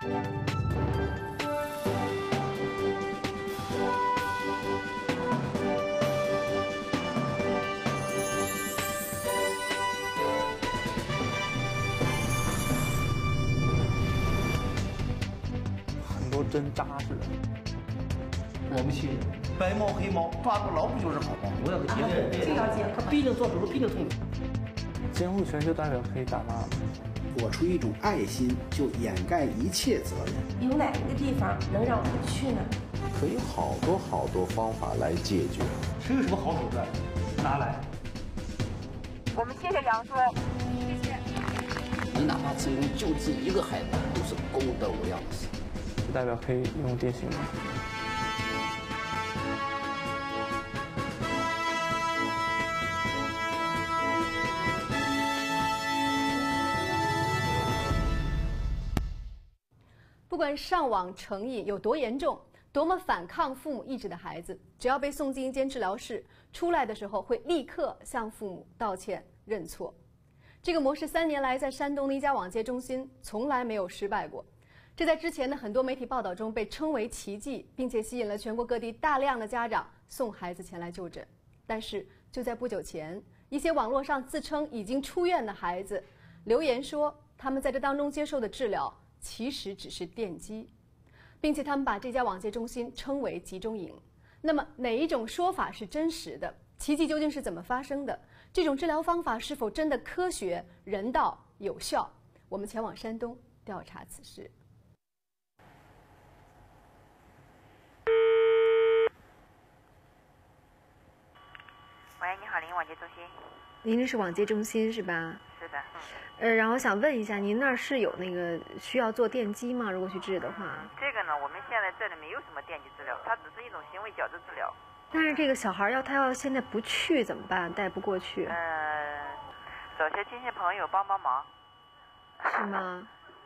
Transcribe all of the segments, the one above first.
很多针扎实的， 我不信，白猫黑猫抓住老虎就是好猫。我要给这要接，他必定做手术，必定痛。 监护权就代表可以打骂吗？ 我出一种爱心，就掩盖一切责任。 有哪一个地方能让我去呢？ 可以好多方法来解决。 谁有什么好手段，拿来。 我们谢谢梁叔，谢谢。 你哪怕成功救治一个孩子，都是功德无量的事。 就代表可以用电刑吗？ 不管上网成瘾有多严重，多么反抗父母意志的孩子，只要被送进一间治疗室，出来的时候会立刻向父母道歉认错。这个模式3年来在山东的一家网戒中心从来没有失败过。这在之前的很多媒体报道中被称为奇迹，并且吸引了全国各地大量的家长送孩子前来就诊。但是就在不久前，一些网络上自称已经出院的孩子留言说，他们在这当中接受的治疗其实只是电击，并且他们把这家网戒中心称为集中营。那么哪一种说法是真实的？奇迹究竟是怎么发生的？这种治疗方法是否真的科学、人道、有效？我们前往山东调查此事。 喂，你好，网戒中心。 您这是网戒中心是吧？ 是的。 然后想问一下，您那儿是有那个需要做电击吗？如果去治的话？ 这个呢，我们现在这里没有什么电击治疗，它只是一种行为矫正治疗。 但是这个小孩他要现在不去怎么办？带不过去。 找些亲戚朋友帮帮忙。 是吗？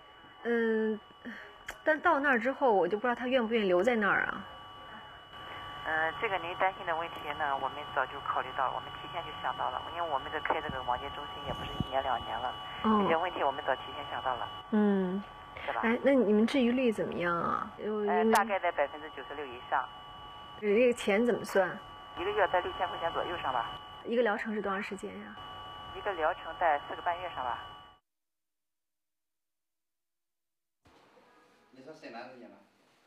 但到那儿之后，我就不知道他愿不愿意留在那儿啊。 这个您担心的问题呢，我们早就考虑到了，我们提前就想到了，因为我们开这个网戒中心也不是1年2年了，这些问题我们早提前想到了。是吧？ 哎，那你们治愈率怎么样啊？ 大概在96%以上。 这个钱怎么算 ？1个月在6000块钱左右上吧。 一个疗程是多长时间呀？ 一个疗程在4个半月上吧。 你说谁拿着你了？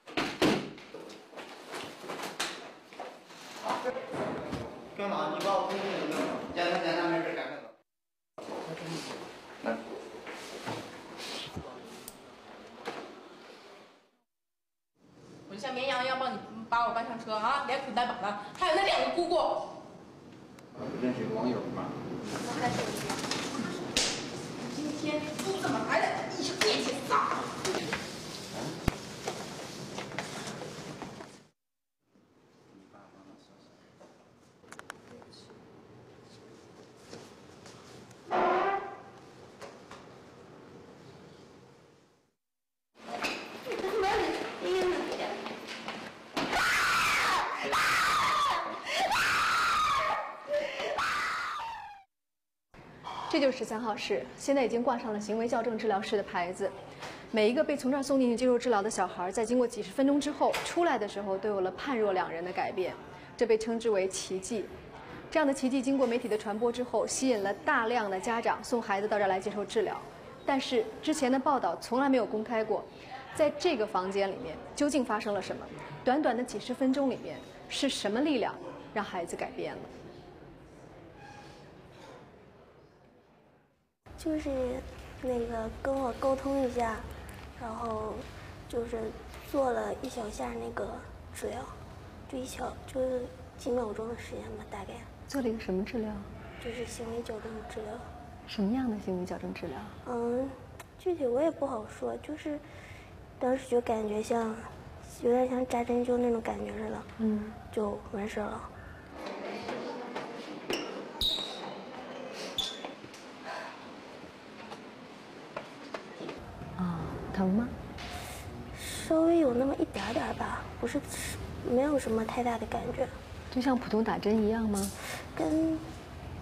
干嘛？你把我通知你干嘛？ 检查，没事，赶快走。来。 我就像绵羊一样帮你把我搬上车啊，连苦带绑的，还有那2个姑姑。 认识个网友吗？ 再说一遍，今天你怎么来的？你是电击杀！ 这就是13号室，现在已经挂上了行为矫正治疗室的牌子。每一个被从这儿送进去接受治疗的小孩，在经过几10分钟之后，出来的时候都有了判若两人的改变，这被称之为奇迹。这样的奇迹经过媒体的传播之后，吸引了大量的家长送孩子到这儿来接受治疗。但是之前的报道从来没有公开过，在这个房间里面究竟发生了什么？短短的几10分钟里面，是什么力量让孩子改变了？ 就是那个跟我沟通一下，然后就是做了1小下那个治疗，就是几秒钟的时间吧，大概。 做了一个什么治疗？ 就是行为矫正治疗。 什么样的行为矫正治疗？ 具体我也不好说，就是当时就感觉像，有点像扎针灸那种感觉似的，就完事了。 疼吗？ 稍微有那么一点点吧，不是，没有什么太大的感觉。 就像普通打针一样吗？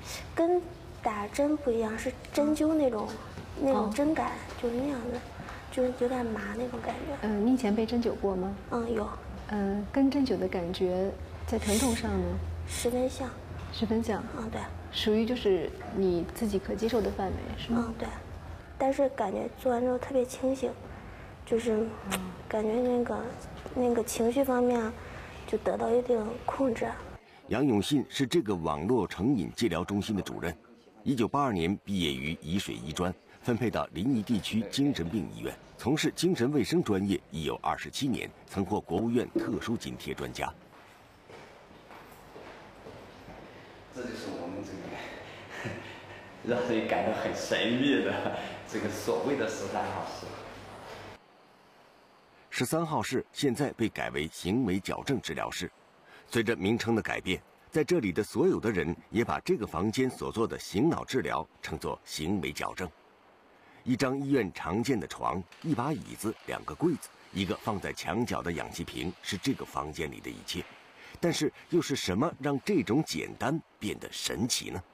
跟打针不一样，是针灸那种针感，就是那样的， 就是有点麻那种感觉。 你以前被针灸过吗？ 有。 跟针灸的感觉在疼痛上呢 ？10分像。 10分像。 对。 属于就是你自己可接受的范围，是吗？ 对。但是感觉做完之后特别清醒，就是感觉那个情绪方面就得到一定控制。 杨永信是这个网络成瘾戒疗中心的主任，1982年毕业于沂水医专，分配到临沂地区精神病医院，从事精神卫生专业已有27年，曾获国务院特殊津贴专家。 这就是我们这个让人感到很神秘的这个所谓的13号室。 13号室现在被改为行为矫正治疗室。随着名称的改变，在这里的所有的人也把这个房间所做的醒脑治疗称作行为矫正。一张医院常见的床，一把椅子，2个柜子，一个放在墙角的氧气瓶，是这个房间里的一切。但是又是什么让这种简单变得神奇呢？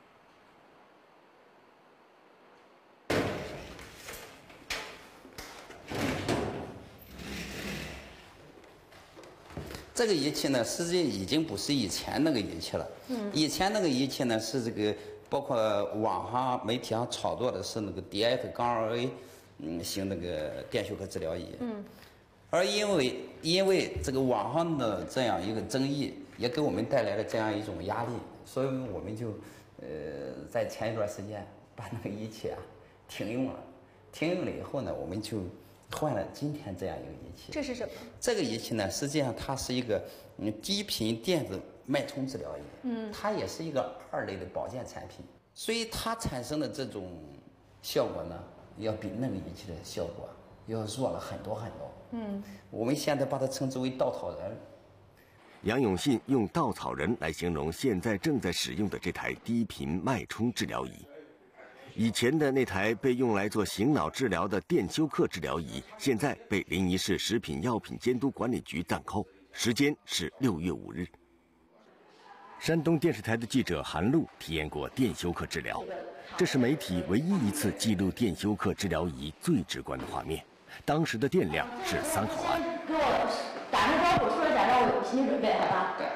这个仪器呢，实际已经不是以前那个仪器了。以前那个仪器呢，是这个包括网上媒体上炒作的是那个 DF-2A 型那个电休克治疗仪。而因为这个网上的这样一个争议，也给我们带来了这样一种压力，所以我们就在前一段时间把那个仪器停用了。停用了以后呢，我们就换了今天这样一个仪器。 这是什么？ 这个仪器呢，实际上它是一个低频电子脉冲治疗仪。它也是一个2类的保健产品，所以它产生的这种效果呢，要比那个仪器的效果要弱了很多很多。我们现在把它称之为稻草人。 杨永信用稻草人来形容现在正在使用的这台低频脉冲治疗仪。以前的那台被用来做醒脑治疗的电休克治疗仪，现在被临沂市食品药品监督管理局暂扣，时间是6月5日。山东电视台的记者韩露体验过电休克治疗，这是媒体唯一一次记录电休克治疗仪最直观的画面。当时的电量是3毫安。 给我打声招呼，说一下，让我有心理准备，好吧？对。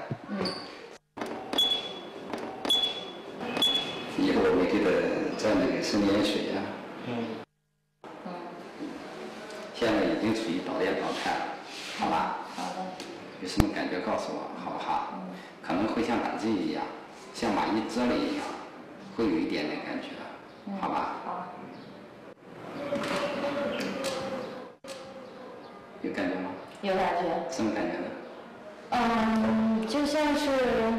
以后我给他蘸那个生盐水呀。现在已经处于导电状态了，好吧？ 好的。 有什么感觉告诉我，好不好？可能会像打针一样，像把一遮了一样，会有一点点感觉，好吧？ 好。 有感觉吗？ 有感觉。 什么感觉呢？ 就像是，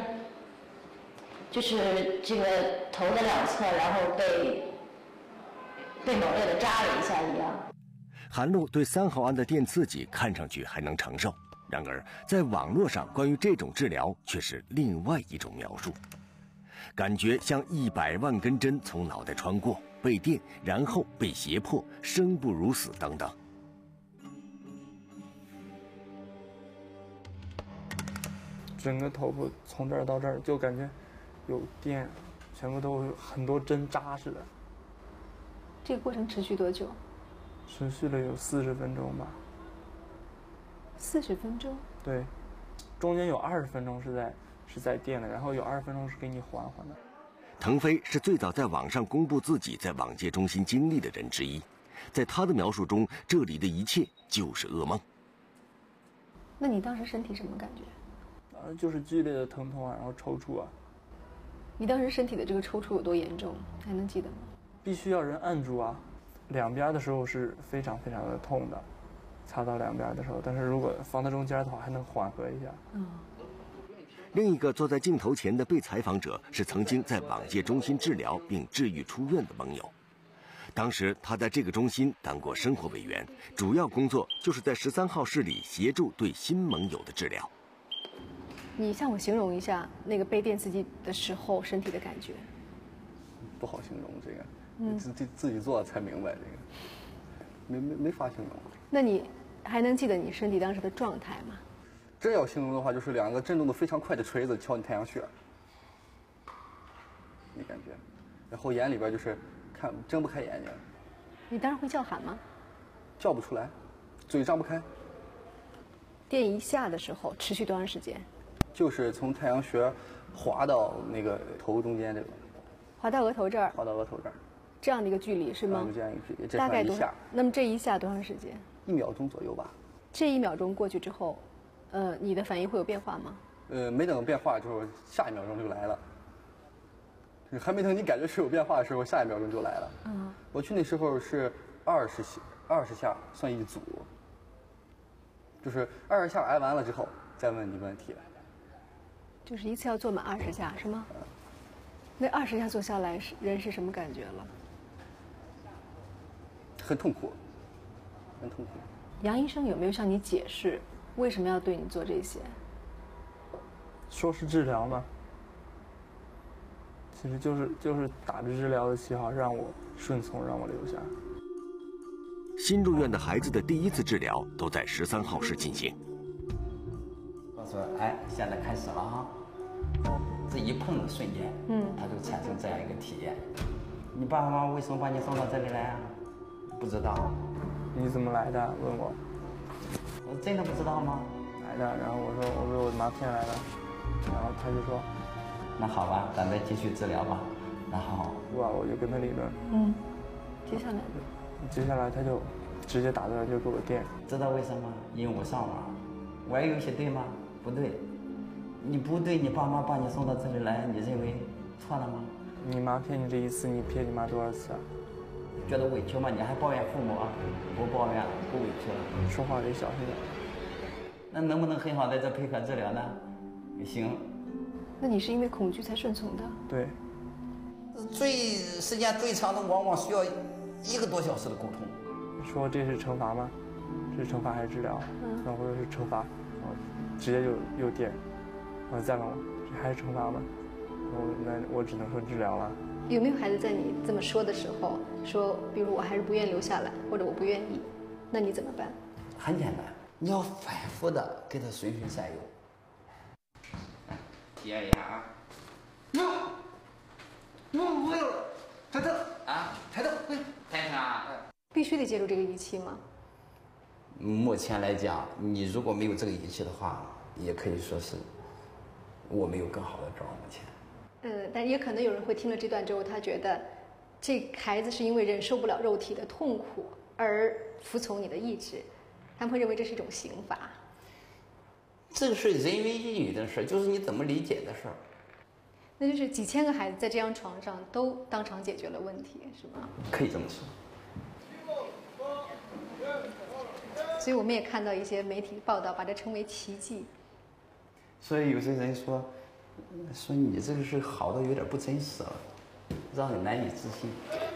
就是这个头的2侧，然后被猛烈的扎了一下一样。 韩露对3毫安的电刺激看上去还能承受，然而在网络上关于这种治疗却是另外一种描述，感觉像100万根针从脑袋穿过，被电，然后被胁迫，生不如死等等。 整个头部从这儿到这儿就感觉有电，全部都有很多针扎似的。 这个过程持续多久？ 持续了有40分钟吧。 40分钟？ 对，中间有20分钟是在电的，然后有20分钟是给你缓缓的。 腾飞是最早在网上公布自己在网戒中心经历的人之一，在他的描述中，这里的一切就是噩梦。 那你当时身体什么感觉？ 就是剧烈的疼痛啊，然后抽搐啊。 你当时身体的这个抽搐有多严重？还能记得吗？ 必须要人按住啊，两边的时候是非常非常的痛的，插到两边的时候，但是如果放在中间的话，还能缓和一下。 另一个坐在镜头前的被采访者是曾经在网戒中心治疗并治愈出院的盟友。当时他在这个中心当过生活委员，主要工作就是在13号室里协助对新盟友的治疗。 你向我形容一下那个被电刺激的时候身体的感觉。 不好形容这个，自己做才明白这个，没法形容。 那你还能记得你身体当时的状态吗？ 真要形容的话，就是2个震动的非常快的锤子敲你太阳穴，你感觉，然后眼里边就是睁不开眼睛。 你当时会叫喊吗？ 叫不出来，嘴张不开。 电一下的时候持续多长时间？ 就是从太阳穴滑到那个头中间这个， 滑到额头这儿。 滑到额头这儿， 这样的一个距离是吗？ 就这样一个距离，这大概多一下。 那么这一下多长时间 ？1秒钟左右吧。 这1秒钟过去之后，你的反应会有变化吗？ 没等变化，就是下1秒钟就来了。还没等你感觉是有变化的时候，下1秒钟就来了。我去那时候是20下算一组，就是20下挨完了之后再问你问题。 就是一次要做满20下是吗？那20下做下来，人是什么感觉了？ 很痛苦，很痛苦。 杨医生有没有向你解释为什么要对你做这些？ 说是治疗嘛，其实就是打着治疗的旗号让我顺从，让我留下。 新入院的孩子的第一次治疗都在13号室进行。 我说，哎，现在开始了哈，这一碰的瞬间，他就产生这样一个体验。你爸爸妈妈为什么把你送到这里来啊？不知道。 你怎么来的？问我。 我真的不知道吗？ 来的。然后我说我妈骗来的。然后他就说， 那好吧，咱再继续治疗吧。然后我就跟他理论。接下来他就直接打断就给我电。 知道为什么？因为我上网玩游戏对吗？不对。你不对，你爸妈把你送到这里来，你认为错了吗？ 你妈骗你这一次，你骗你妈多少次啊？ 觉得委屈吗？你还抱怨父母啊？不抱怨，不委屈了。 说话得小心点。 那能不能很好的这配合治疗呢？也行。 那你是因为恐惧才顺从的？ 对。 时间最长的往往需要1个多小时的沟通。 说这是惩罚吗？这是惩罚还是治疗？然后我说是惩罚，然后直接就又电，然后再问我这还是惩罚吗？那我只能说治疗了。 有没有孩子在你这么说的时候说，比如我还是不愿意留下来，或者我不愿意，那你怎么办？ 很简单，你要反复的给他循循善诱。体验一下啊！我有抬头啊，抬头，抬头啊！ 必须得借助这个仪器吗？ 目前来讲，你如果没有这个仪器的话，也可以说是我没有更好的招。目前。 但也可能有人会听了这段之后，他觉得这孩子是因为忍受不了肉体的痛苦而服从你的意志，他们会认为这是一种刑罚。 这个是人云亦云的事，就是你怎么理解的事儿。 那就是几千个孩子在这张床上都当场解决了问题，是吗？ 可以这么说。 所以我们也看到一些媒体报道，把这称为奇迹。 所以有些人说你这个是好的有点不真实了，让人难以置信。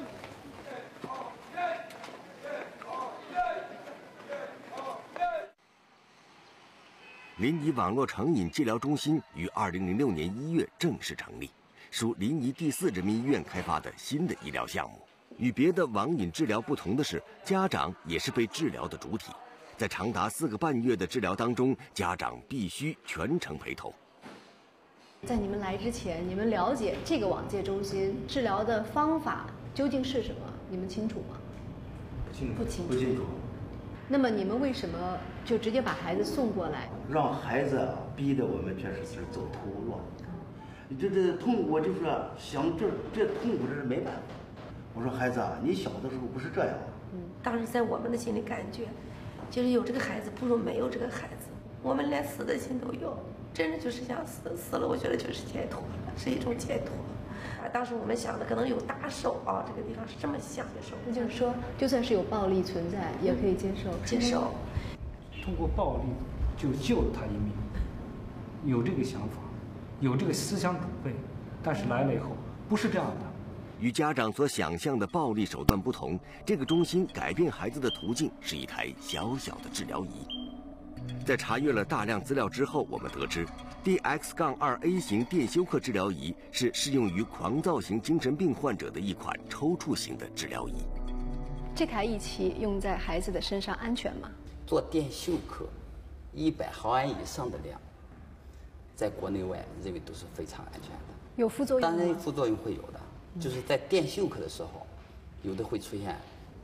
临沂网络成瘾治疗中心于2006年1月正式成立，属临沂第4人民医院开发的新的医疗项目。与别的网瘾治疗不同的是，家长也是被治疗的主体。在长达4个半月的治疗当中，家长必须全程陪同。 在你们来之前，你们了解这个网戒中心治疗的方法究竟是什么？你们清楚吗？不清楚。那么你们为什么就直接把孩子送过来？ 让孩子逼得我们确实是走投无路。这痛苦，我就说想这痛苦这是没办法。我说孩子啊，你小的时候不是这样。 当时在我们的心里感觉，就是有这个孩子不如没有这个孩子。我们连死的心都有，真的就是想死了，我觉得就是解脱了，是一种解脱。当时我们想的可能有打手啊，这个地方是这么想的时候， 那就是说，就算是有暴力存在，也可以接受。 接受。 通过暴力就救了他一命，有这个想法，有这个思想准备，但是来了以后不是这样的。 与家长所想象的暴力手段不同，这个中心改变孩子的途径是一台小小的治疗仪。在查阅了大量资料之后，我们得知 DX-2A 型电休克治疗仪是适用于狂躁型精神病患者的一款抽搐型的治疗仪。 这台仪器用在孩子的身上安全吗？ 做电休克，100毫安以上的量，在国内外认为都是非常安全的。 有副作用吗？ 当然，副作用会有的，就是在电休克的时候，有的会出现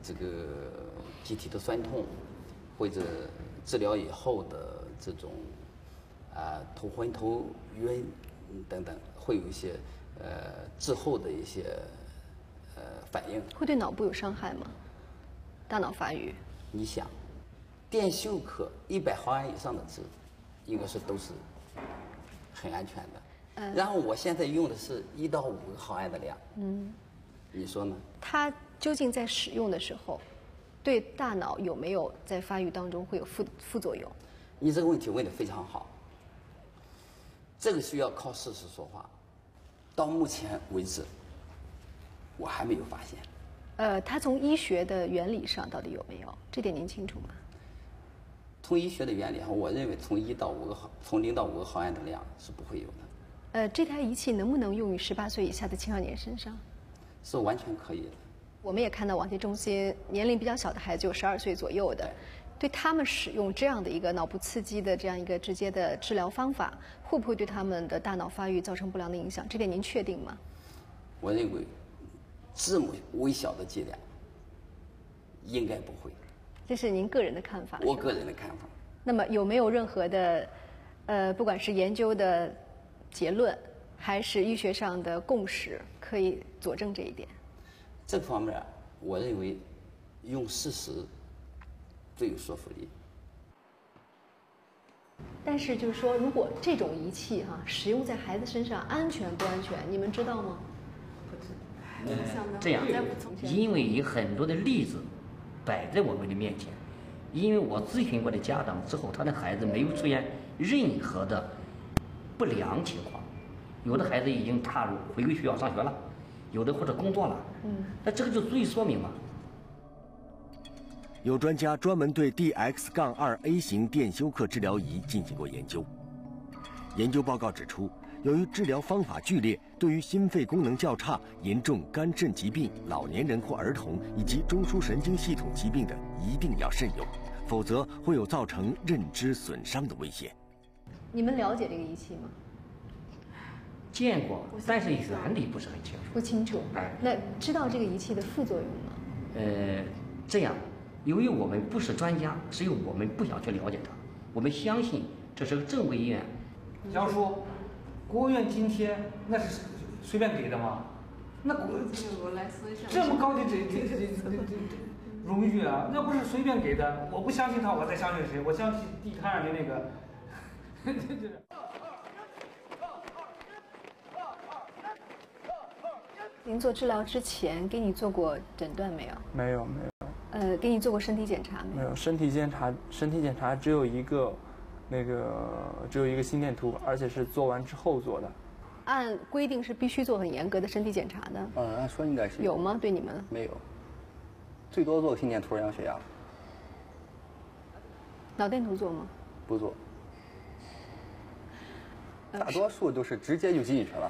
这个机体的酸痛，或者治疗以后的这种头昏头晕等等，会有一些滞后的一些反应。 会对脑部有伤害吗？大脑发育？ 你想，电休克100毫安以上的值，应该是都是很安全的。然后我现在用的是1到5个毫安的量。你说呢？ 它究竟在使用的时候，对大脑有没有在发育当中会有副作用？ 你这个问题问得非常好，这个需要靠事实说话。到目前为止，我还没有发现。 它从医学的原理上到底有没有？这点您清楚吗？ 从医学的原理上，我认为从0到5个毫安的量是不会有的。 这台仪器能不能用于18岁以下的青少年身上？ 是完全可以的。 我们也看到网协中心年龄比较小的孩子有12岁左右的，对他们使用这样的一个脑部刺激的这样一个直接的治疗方法，会不会对他们的大脑发育造成不良的影响？这点您确定吗？ 我认为这么微小的剂量应该不会。 这是您个人的看法？ 我个人的看法。 那么有没有任何的不管是研究的结论还是医学上的共识可以佐证这一点？ 这方面我认为用事实最有说服力。 但是就是说，如果这种仪器使用在孩子身上安全不安全，你们知道吗？ 不知道。这样，因为有很多的例子摆在我们的面前，因为我咨询过的家长之后，他的孩子没有出现任何的不良情况，有的孩子已经踏入回归学校上学了，有的或者工作了。那这个就足以说明嘛。 有专家专门对 DX-2A 型电休克治疗仪进行过研究。研究报告指出，由于治疗方法剧烈，对于心肺功能较差、严重肝肾疾病、老年人或儿童以及中枢神经系统疾病的，一定要慎用，否则会有造成认知损伤的危险。 你们了解这个仪器吗？ 见过，但是原理不是很清楚。 不清楚。那知道这个仪器的副作用吗？ 这样，由于我们不是专家，所以我们不想去了解它。我们相信这是个正规医院。 杨叔，国务院津贴那是随便给的吗？那这么高的这荣誉啊，那不是随便给的。我不相信他，我再相信谁？我相信地摊上的那个。 您做治疗之前给你做过诊断没有？ 没有。 给你做过身体检查没有？ 没有，身体检查只有一个心电图，而且是做完之后做的。 按规定是必须做很严格的身体检查的。 按说应该是有吗？对你们没有，最多做个心电图、量血压。 脑电图做吗？ 不做，大多数都是直接就进去了。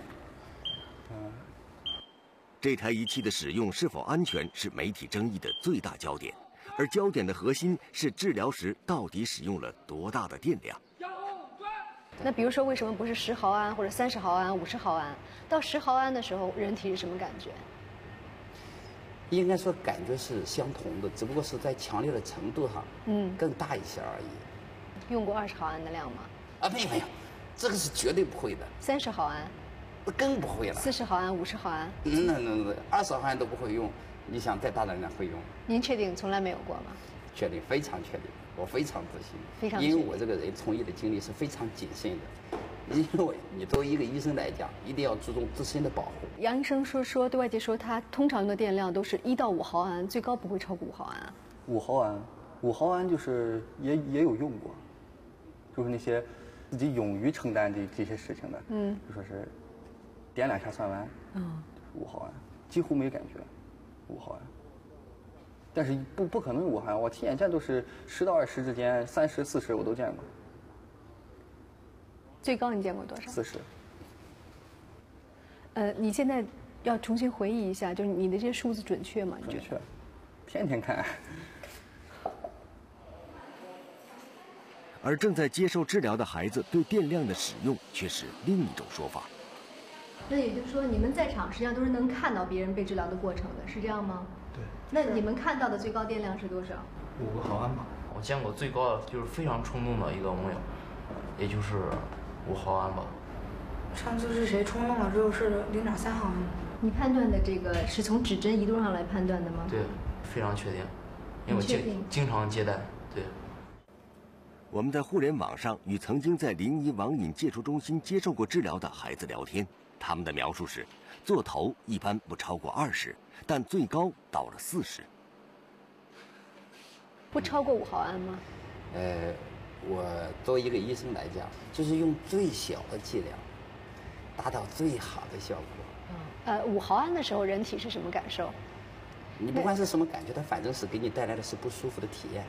这台仪器的使用是否安全是媒体争议的最大焦点，而焦点的核心是治疗时到底使用了多大的电量。 那比如说，为什么不是10毫安或者30毫安、50毫安？到10毫安的时候，人体是什么感觉？ 应该说感觉是相同的，只不过是在强烈的程度上，更大一些而已。 用过20毫安的量吗？ 没有，这个是绝对不会的。 30毫安？ 更不会了。 40毫安、50毫安 ？20毫安都不会用，你想再大的人会用？ 您确定从来没有过吗？ 确定，非常确定，我非常自信。 非常。 因为我这个人从医的经历是非常谨慎的，因为你作为一个医生来讲，一定要注重自身的保护。 杨医生说对外界说，他通常用的电量都是1到5毫安，最高不会超过5毫安。 5毫安，5毫安就是也有用过，就是那些自己勇于承担这些事情的，就说是点2下算完，5毫安，几乎没感觉，5毫安。但是不可能5毫安，我亲眼见都是10到20之间，30、40我都见过。 最高你见过多少 ？40。 你现在要重新回忆一下，就是你的这些数字准确吗？ 准确，天天看。 而正在接受治疗的孩子对电量的使用却是另一种说法。 那也就是说，你们在场实际上都是能看到别人被治疗的过程的，是这样吗？ 对。 那你们看到的最高电量是多少 ？5个毫安吧。 我见过最高的就是非常冲动的一个网友，也就是5毫安吧。 上次是谁冲动了之后是0.3毫安。 你判断的这个是从指针仪度上来判断的吗？ 对，非常确定，因为我经常接待。对。 我们在互联网上与曾经在临沂网瘾戒除中心接受过治疗的孩子聊天，他们的描述是：做头一般不超过20，但最高到了40。 不超过5毫安吗？ 我作为一个医生来讲，就是用最小的剂量，达到最好的效果。 5毫安的时候，人体是什么感受？ 你不管是什么感觉，它反正是给你带来的是不舒服的体验。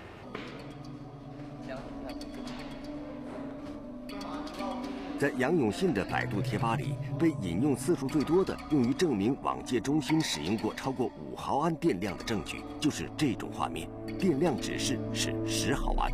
在杨永信的百度贴吧里，被引用次数最多的，用于证明网戒中心使用过超过5毫安电量的证据，就是这种画面，电量指示是10毫安。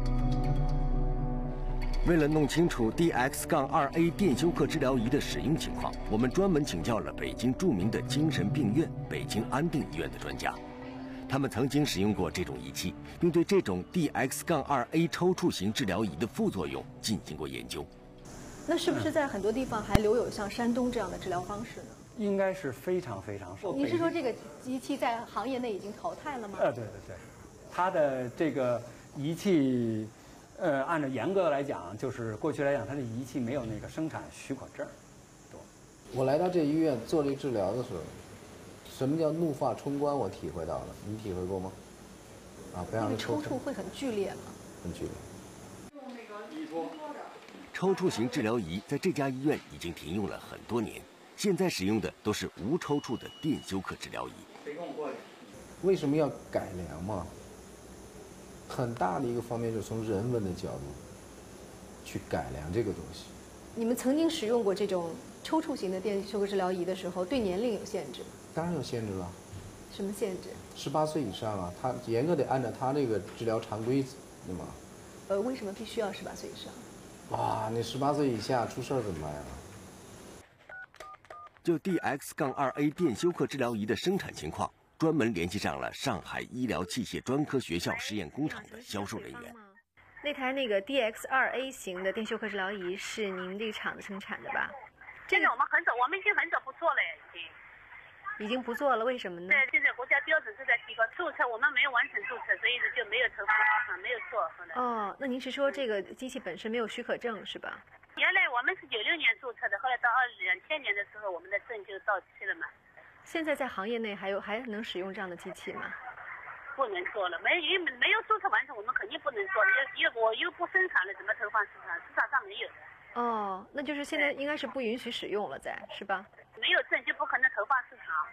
为了弄清楚 DX-2A 电休克治疗仪的使用情况，我们专门请教了北京著名的精神病院北京安定医院的专家。他们曾经使用过这种仪器，并对这种 DX-2A 抽搐型治疗仪的副作用进行过研究。 那是不是在很多地方还留有像山东这样的治疗方式呢？ 应该是非常非常少。 你是说这个仪器在行业内已经淘汰了吗？ 对，它的这个仪器，按照严格来讲，就是过去来讲，它的仪器没有那个生产许可证。 我来到这医院做这个治疗的时候，什么叫怒发冲冠，我体会到了，你体会过吗？非常的抽搐会很剧烈吗？ 很剧烈。 抽搐型治疗仪在这家医院已经停用了很多年，现在使用的都是无抽搐的电休克治疗仪。 为什么要改良嘛？很大的一个方面就是从人文的角度去改良这个东西。 你们曾经使用过这种抽搐型的电休克治疗仪的时候，对年龄有限制吗？ 当然有限制了。 什么限制 ？18岁以上啊，他严格得按照他这个治疗常规，对吗？ 为什么必须要18岁以上？ 你18岁以下出事儿怎么办呀？ 就 DX-2A 电休克治疗仪的生产情况，专门联系上了上海医疗器械专科学校实验工厂的销售人员。 那台DX-2A 型的电休克治疗仪是您这个厂子生产的吧？ 现在我们已经很早不做了， 已经不做了，为什么呢？ 对，现在国家标准是在提高，注册我们没有完成注册，所以就没有投放，没有做。 那您是说这个机器本身没有许可证是吧？ 原来我们是96年注册的，后来到2000年的时候，我们的证就到期了嘛。 现在在行业内还能使用这样的机器吗？ 不能做了，没有注册完成，我们肯定不能做。我又不生产了，怎么投放市场？市场上没有的。 那就是现在应该是不允许使用了，是吧？ 没有证就不可能投放市场。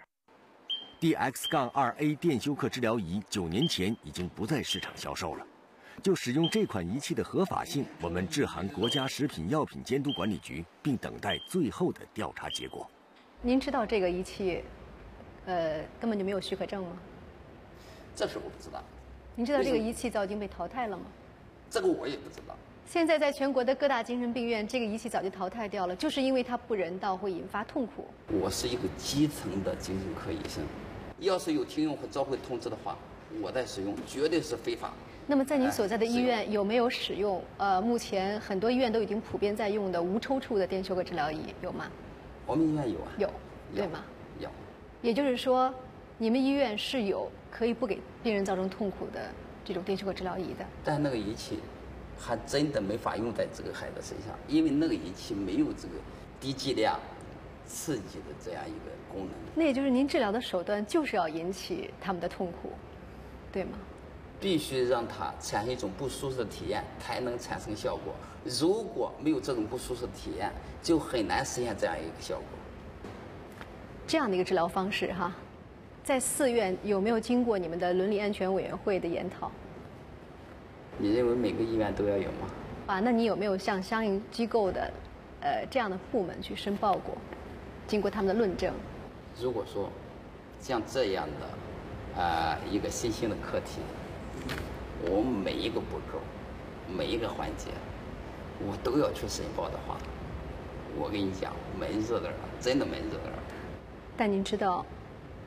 DX-2A 电休克治疗仪9年前已经不在市场销售了。就使用这款仪器的合法性，我们致函国家食品药品监督管理局，并等待最后的调查结果。 您知道这个仪器，根本就没有许可证吗？ 这是我不知道。 您知道这个仪器早已经被淘汰了吗？ 这个我也不知道。 现在在全国的各大精神病院，这个仪器早就淘汰掉了，就是因为它不人道，会引发痛苦。 我是一个基层的精神科医生，要是有停用或召回通知的话，我在使用绝对是非法。 那么在您所在的医院有没有使用目前很多医院都已经普遍在用的无抽搐的电休克治疗仪，有吗？ 我们医院有啊。 有，对吗？ 有。 也就是说，你们医院是有可以不给病人造成痛苦的这种电休克治疗仪的。 但那个仪器还真的没法用在这个孩子身上，因为那个仪器没有这个低剂量刺激的这样一个功能。 那也就是您治疗的手段就是要引起他们的痛苦，对吗？ 必须让他产生一种不舒适的体验，才能产生效果。如果没有这种不舒适的体验，就很难实现这样一个效果。 这样的一个治疗方式在4院有没有经过你们的伦理安全委员会的研讨？ 你认为每个医院都要有吗？ 那你有没有向相应机构的这样的部门去申报过，经过他们的论证？ 如果说像这样的一个新兴的课题，我每一个步骤、每一个环节，我都要去申报的话，我跟你讲，闷热的了，真的闷热的了。 但您知道，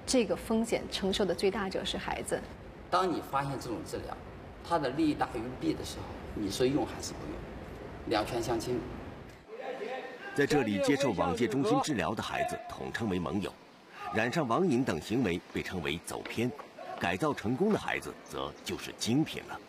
这个风险承受的最大者是孩子。 当你发现这种治疗，它的利大于弊的时候，你说用还是不用？两全相倾。 在这里接受网戒中心治疗的孩子统称为盟友，染上网瘾等行为被称为走偏，改造成功的孩子则就是精品了。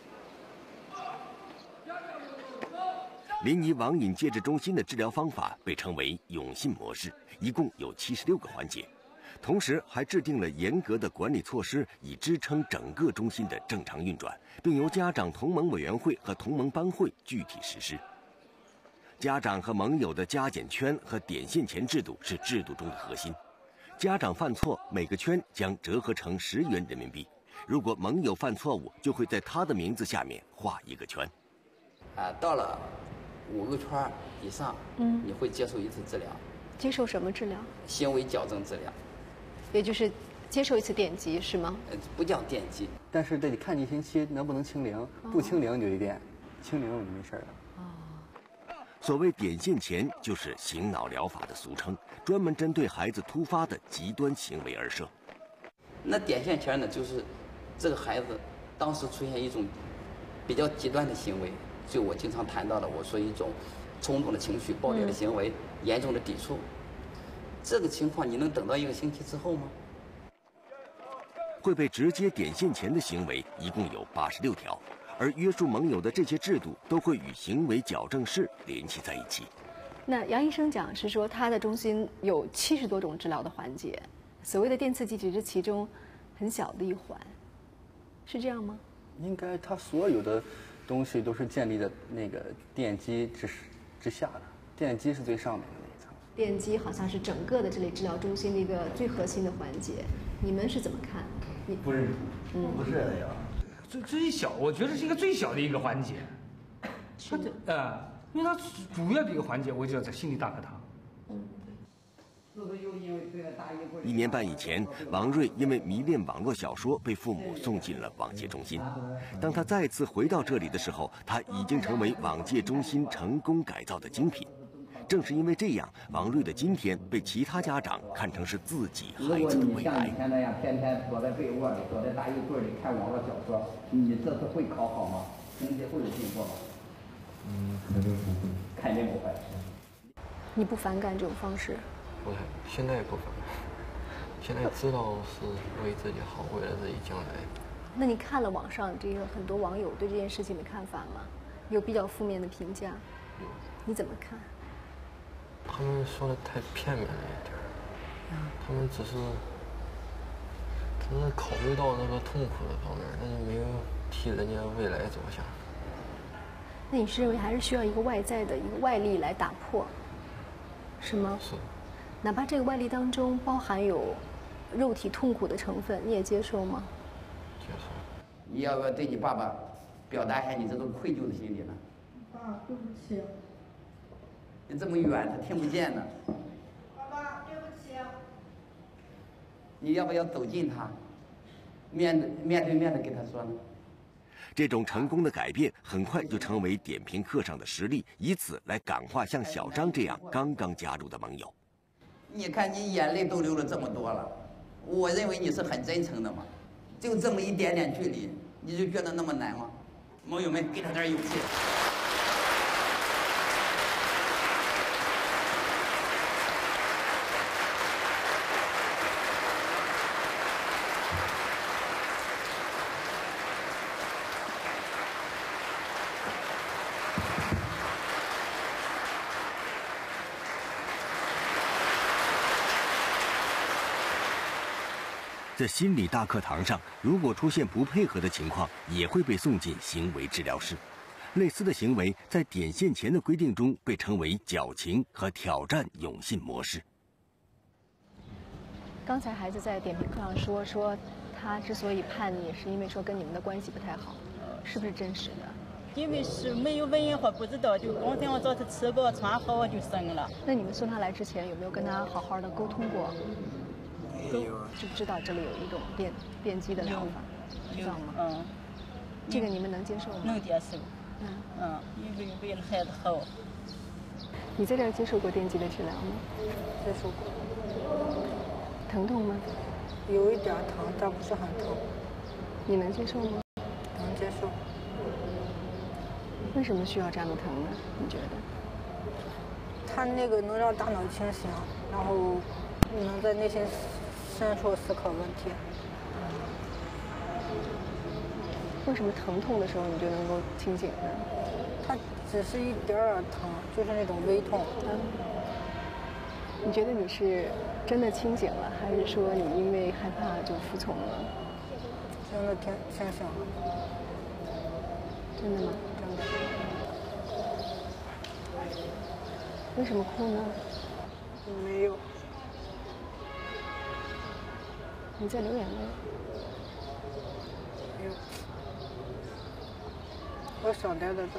临沂网瘾戒治中心的治疗方法被称为永信模式，一共有76个环节，同时还制定了严格的管理措施，以支撑整个中心的正常运转，并由家长同盟委员会和同盟班会具体实施。家长和盟友的加减圈和点线钱制度是制度中的核心。家长犯错，每个圈将折合成10元人民币。如果盟友犯错误，就会在他的名字下面画一个圈。 到了5个圈以上，你会接受一次治疗。 接受什么治疗？ 行为矫正治疗， 也就是接受一次电击，是吗？ 不叫电击， 但是得看1星期能不能清零，不清零就得电，清零就没事了。 所谓点线钱，就是醒脑疗法的俗称，专门针对孩子突发的极端行为而设。 那点线钱呢，就是这个孩子当时出现一种比较极端的行为，就我经常谈到的，我说一种冲动的情绪、暴烈的行为、严重的抵触。这个情况你能等到1个星期之后吗？ 会被直接点线钱的行为一共有86条。而约束盟友的这些制度都会与行为矫正室联系在一起。 那杨医生讲是说，他的中心有70多种治疗的环节，所谓的电刺激只是其中很小的一环，是这样吗？ 应该他所有的东西都是建立在那个电击之下的，电击是最上面的那一层。 电击好像是整个的这类治疗中心的一个最核心的环节，你们是怎么看？ 不认同， 不是的呀。 最小，我觉得是一个最小的一个环节，因为它主要的一个环节，我就要在心理大课堂。 1年半以前，王瑞因为迷恋网络小说，被父母送进了网戒中心。当他再次回到这里的时候，他已经成为网戒中心成功改造的精品。正是因为这样，王瑞的今天被其他家长看成是自己孩子的未来。 如果你像以前那样天天躲在被窝里、躲在大衣柜里看网络小说，你这次会考好吗？成绩会有进步吗？肯定不会，肯定不会。 你不反感这种方式？ 不太，现在也不反感。现在知道是为自己好，为了自己将来。 那你看了网上这个很多网友对这件事情的看法吗？有比较负面的评价？ 有。 你怎么看？ 他们说的太片面了一点，他们只是考虑到那个痛苦的方面，但是没有替人家未来着想。 那你是认为还是需要一个外在的一个外力来打破，是吗？ 是。 哪怕这个外力当中包含有肉体痛苦的成分，你也接受吗？ 接受。 你要不要对你爸爸表达一下你这种愧疚的心理呢？ 爸，对不起。 你这么远，他听不见呢。 爸爸，对不起。 你要不要走近他，面对面的跟他说呢？ 这种成功的改变很快就成为点评课上的实例，以此来感化像小张这样刚刚加入的盟友。 你看你眼泪都流了这么多了，我认为你是很真诚的嘛，就这么一点点距离，你就觉得那么难吗？盟友们，给他点勇气。 在心理大课堂上，如果出现不配合的情况，也会被送进行为治疗室。类似的行为在点线前的规定中被称为矫情和挑战永信模式。 刚才孩子在点评课上说他之所以叛逆，是因为说跟你们的关系不太好，是不是真实的？ 因为是没有文言或不知道，就光天我找他吃饱穿好就生了。 那你们送他来之前有没有跟他好好的沟通过？知不知道这里有一种电击的疗法？知道吗？这个你们能接受吗？ 能接受。因为了孩子好。 你在这儿接受过电击的治疗吗？ 接受过。 疼痛吗？ 有一点疼，但不是很疼。 你能接受吗？ 能接受。 为什么需要这样的疼呢？你觉得？ 它那个能让大脑清醒，然后能在内心深处思考问题。 为什么疼痛的时候你就能够清醒呢？ 它只是一点点疼，就是那种微痛。 你觉得你是真的清醒了，还是说你因为害怕就服从了？ 真的清醒了。 真的吗？ 真的。 为什么哭呢？ 没有。 你在流眼泪？ 没有。我少待在这。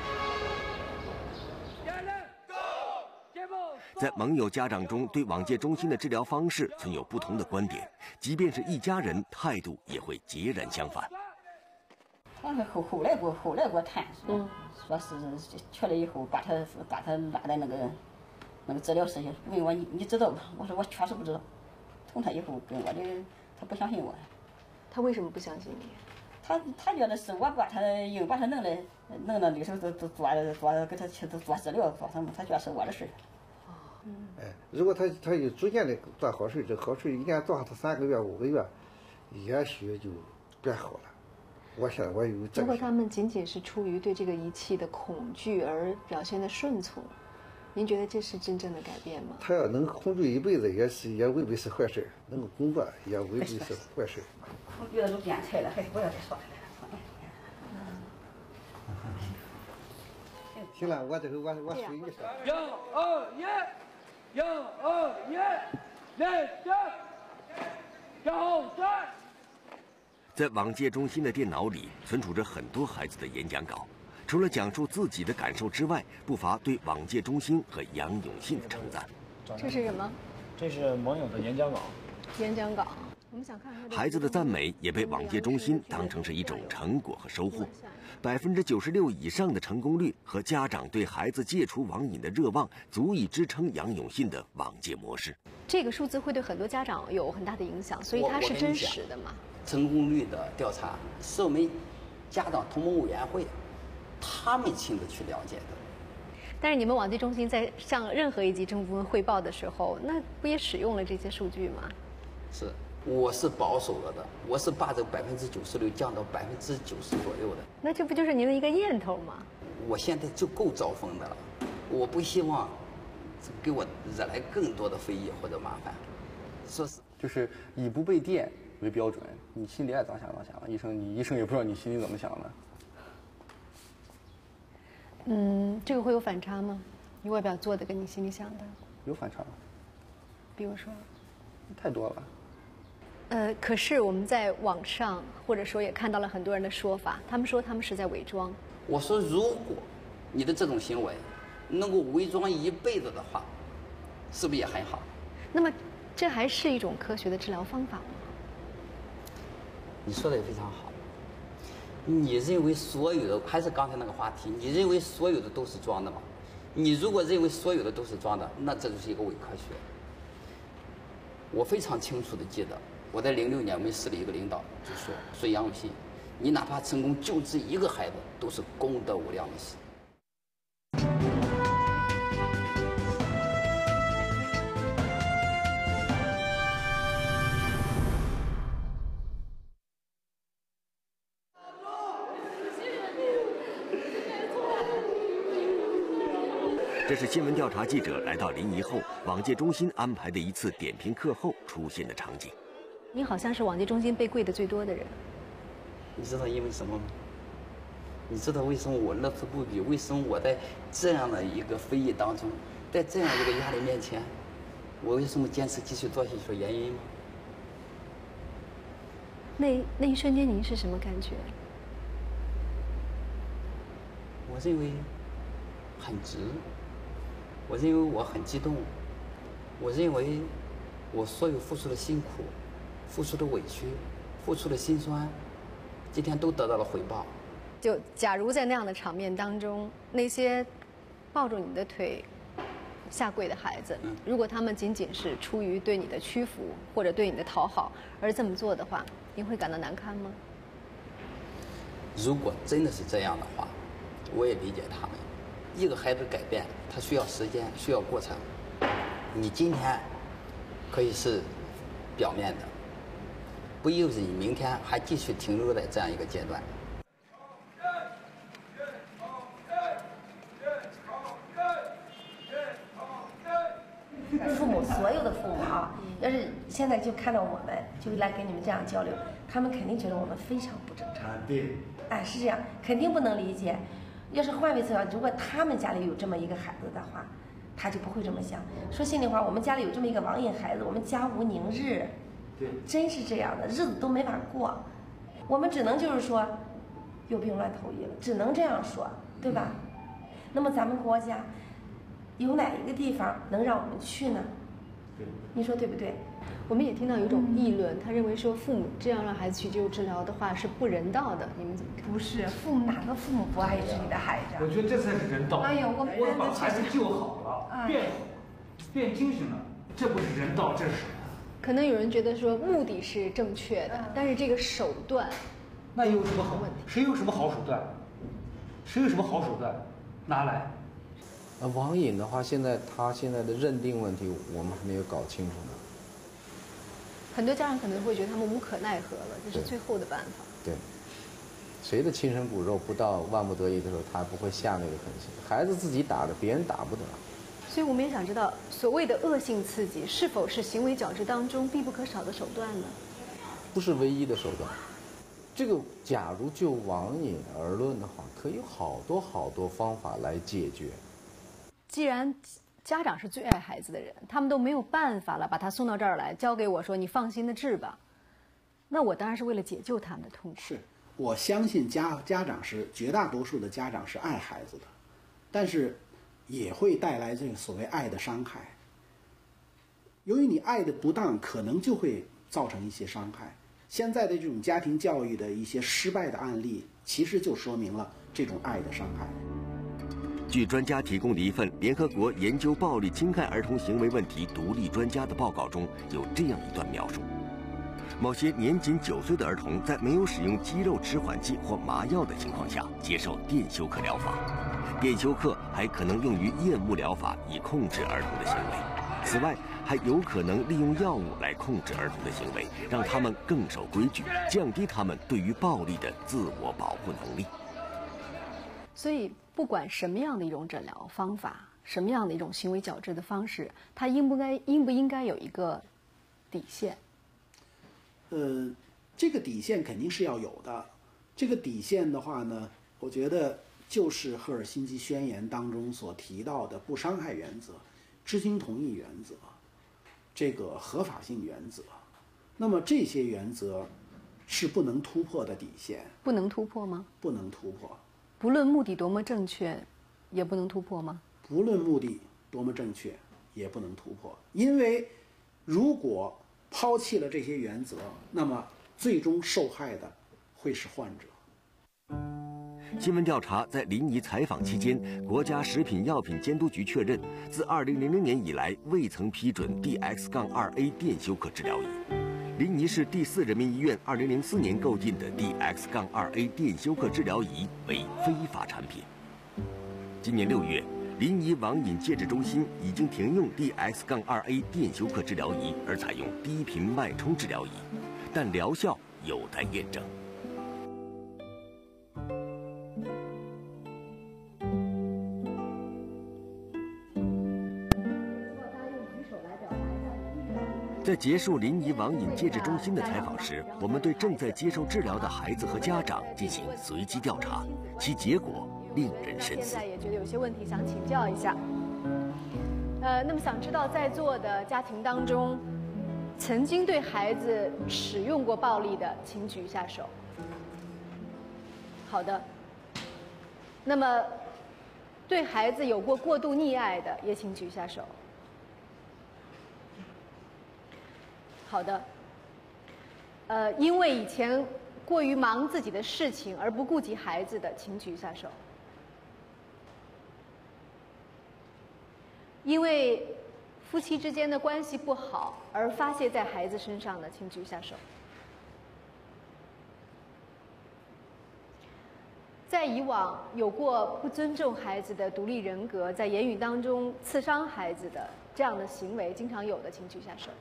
在盟友家长中，对往届中心的治疗方式存有不同的观点，即便是一家人，态度也会截然相反。 后来给我谈，说是去了以后把他拉在那个治疗室去，问我你知道不？我说我确实不知道。从他以后跟我的，他不相信我。 他为什么不相信你？ 他觉得是我把他弄到里头都做给他去做治疗做什么，他觉得是我的事。 哎，如果他有逐渐的做好事，这好事一旦做他3个月5个月，也许就变好了。我现在我有这个。 如果他们仅仅是出于对这个仪器的恐惧而表现的顺从，您觉得这是真正的改变吗？ 他要能恐惧一辈子，也未必是坏事；能够工作，也未必是坏事。 我觉得都变菜了，还不要再说了。 行了，我这个我随你说。 1、2、1，1、2、1，来，2、3。 在往届中心的电脑里存储着很多孩子的演讲稿，除了讲述自己的感受之外，不乏对往届中心和杨永信的称赞。 这是什么？ 这是盟友的演讲稿。 演讲稿，我们想看看。 孩子的赞美也被往届中心当成是一种成果和收获。96%以上的成功率和家长对孩子戒除网瘾的热望，足以支撑杨永信的往届模式。 这个数字会对很多家长有很大的影响，所以它是真实的嘛？ 成功率的调查是我们家长同盟委员会他们亲自去了解的。 但是你们往届中心在向任何一级政府部门汇报的时候，那不也使用了这些数据吗？ 是，我是保守了的，我是把这96%降到90%左右的。 那这不就是您的一个念头吗？ 我现在就够招风的了，我不希望给我惹来更多的非议或者麻烦。说是就是以不被电为标准，你心里爱咋想咋想，医生也不知道你心里怎么想的。 这个会有反差吗？你外表做的跟你心里想的有反差。 比如说？ 太多了。 可是我们在网上或者说也看到了很多人的说法，他们说他们是在伪装。 我说，如果你的这种行为能够伪装一辈子的话，是不是也很好？ 那么，这还是一种科学的治疗方法吗？ 你说的也非常好。你认为所有的还是刚才那个话题？你认为所有的都是装的吗？你如果认为所有的都是装的，那这就是一个伪科学。我非常清楚的记得，我在06年我们市里一个领导就说杨永信，你哪怕成功救治一个孩子，都是功德无量的事。 这是新闻调查记者来到临沂后，往届中心安排的一次点评课后出现的场景。 你好像是往届中心被跪的最多的人。 你知道因为什么吗？你知道为什么我乐此不疲？为什么我在这样的一个非议当中，在这样一个压力面前，我为什么坚持继续做下去的原因吗？ 那一瞬间您是什么感觉？ 我认为很值，我认为我很激动，我认为我所有付出的辛苦、付出的委屈、付出的辛酸，今天都得到了回报。 就假如在那样的场面当中，那些抱住你的腿、 下跪的孩子，如果他们仅仅是出于对你的屈服或者对你的讨好而这么做的话，你会感到难堪吗？ 如果真的是这样的话，我也理解他们。一个孩子改变，他需要时间，需要过程。你今天可以是表面的，不意味着你明天还继续停留在这样一个阶段。 父母所有的父母啊，要是现在就看到我们，就来跟你们这样交流，他们肯定觉得我们非常不正常。 对， 哎，是这样，肯定不能理解。要是换位思考，如果他们家里有这么一个孩子的话，他就不会这么想。说心里话，我们家里有这么一个网瘾孩子，我们家无宁日。 对， 真是这样的，日子都没法过。我们只能就是说，有病乱投医了，只能这样说，对吧？那么咱们国家有哪一个地方能让我们去呢？ 对， 你说对不对？ 我们也听到有一种议论，他认为说父母这样让孩子去接受治疗的话是不人道的，你们怎么看？ 不是，父母哪个父母不爱自己的孩子？ 我觉得这才是人道。 哎呦，我把孩子救好了，变精神了，这不是人道，这是什么？ 可能有人觉得说目的是正确的，但是这个手段， 那有什么好问题？谁有什么好手段？谁有什么好手段？拿来。 网瘾的话，他现在的认定问题，我们还没有搞清楚呢。 很多家长可能会觉得他们无可奈何了，这是最后的办法。 对，谁的亲生骨肉不到万不得已的时候，他不会下那个狠心。孩子自己打的，别人打不得。 所以我们也想知道，所谓的恶性刺激是否是行为矫治当中必不可少的手段呢？ 不是唯一的手段。这个假如就网瘾而论的话，可以有好多方法来解决。 既然家长是最爱孩子的人，他们都没有办法了，把他送到这儿来，交给我说你放心的治吧，那我当然是为了解救他们的痛苦。 是，我相信家长是绝大多数的家长是爱孩子的，但是也会带来这个所谓爱的伤害。由于你爱的不当，可能就会造成一些伤害。现在的这种家庭教育的一些失败的案例，其实就说明了这种爱的伤害。 据专家提供的一份联合国研究暴力侵害儿童行为问题独立专家的报告中，有这样一段描述：某些年仅9岁的儿童在没有使用肌肉迟缓剂或麻药的情况下接受电休克疗法，电休克还可能用于厌恶疗法以控制儿童的行为。此外，还有可能利用药物来控制儿童的行为，让他们更守规矩，降低他们对于暴力的自我保护能力。 所以，不管什么样的一种诊疗方法，什么样的一种行为矫治的方式，它应不应该有一个底线？ 这个底线肯定是要有的。这个底线的话呢，我觉得就是赫尔辛基宣言当中所提到的不伤害原则、知情同意原则、这个合法性原则。那么这些原则是不能突破的底线。 不能突破吗？ 不能突破。 不论目的多么正确，也不能突破吗？ 不论目的多么正确，也不能突破。因为如果抛弃了这些原则，那么最终受害的会是患者。 新闻调查在临沂采访期间，国家食品药品监督局确认，自2000年以来未曾批准 DX-2A 电休克治疗仪。临沂市第4人民医院2004年购进的 DX-2A 电休克治疗仪为非法产品。今年6月，临沂网瘾戒治中心已经停用 DX-2A 电休克治疗仪，而采用低频脉冲治疗仪，但疗效有待验证。在结束临沂网瘾戒治中心的采访时，我们对正在接受治疗的孩子和家长进行随机调查，其结果令人深思。 现在也觉得有些问题想请教一下。那么想知道在座的家庭当中，曾经对孩子使用过暴力的，请举一下手。好的。那么对孩子有过过度溺爱的，也请举一下手。好的。因为以前过于忙自己的事情而不顾及孩子的，请举一下手。 因为夫妻之间的关系不好而发泄在孩子身上的，请举一下手。在以往有过不尊重孩子的独立人格，在言语当中刺伤孩子的这样的行为经常有的，请举下手。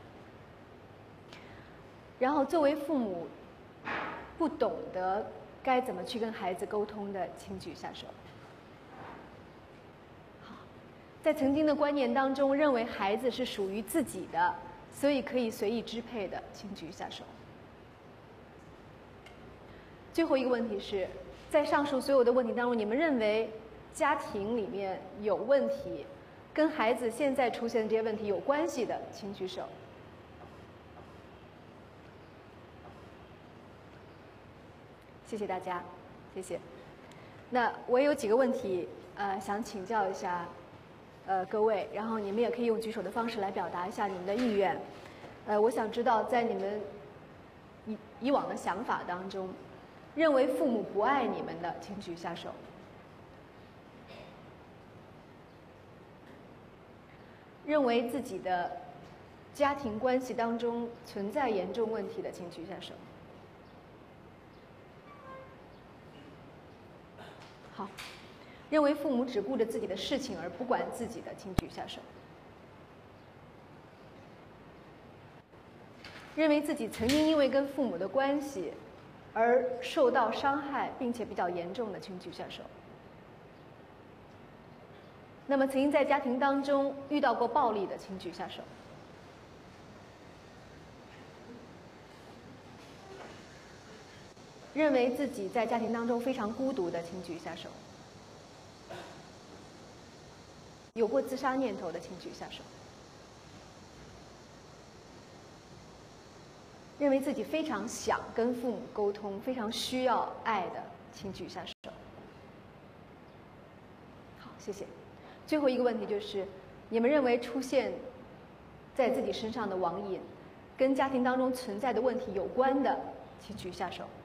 然后作为父母不懂得该怎么去跟孩子沟通的，请举下手。好，在曾经的观念当中认为孩子是属于自己的，所以可以随意支配的，请举下手。最后一个问题是，在上述所有的问题当中，你们认为家庭里面有问题，跟孩子现在出现的这些问题有关系的，请举手。谢谢大家，谢谢。那我有几个问题，想请教一下，各位，然后你们也可以用举手的方式来表达一下你们的意愿。我想知道，在你们以往的想法当中，认为父母不爱你们的，请举下手。认为自己的家庭关系当中存在严重问题的，请举下手。好，认为父母只顾着自己的事情而不管自己的，请举下手。认为自己曾经因为跟父母的关系而受到伤害，并且比较严重的，请举下手。那么曾经在家庭当中遇到过暴力的，请举下手。认为自己在家庭当中非常孤独的，请举下手。有过自杀念头的，请举下手。认为自己非常想跟父母沟通，非常需要爱的，请举下手。好，谢谢。最后一个问题就是，你们认为出现在自己身上的网瘾，跟家庭当中存在的问题有关的，请举下手。